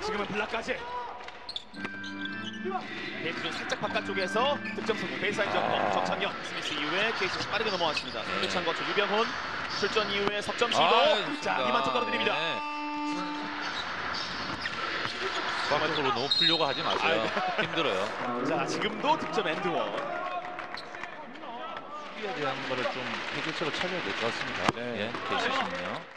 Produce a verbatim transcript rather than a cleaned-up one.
지금은 블락까지. 페이트는 살짝 바깥쪽에서 득점 성공. 베이스라인 점퍼. 아. 정창현 스미스 이후에 케이씨씨 빠르게 넘어왔습니다. 손대창 거쳐 유병훈 출전 이후에 석점 시도. 아, 자, 이만쪽 떨어뜨립니다. 네. 바깥으로 너무 풀려고 하지 마세요. 아, 네. 힘들어요. 자, 지금도 득점 엔드원. 수비에 대한 거를 좀 해결책을 찾아야 될 것 같습니다. 네. 예, 케이씨씨는요.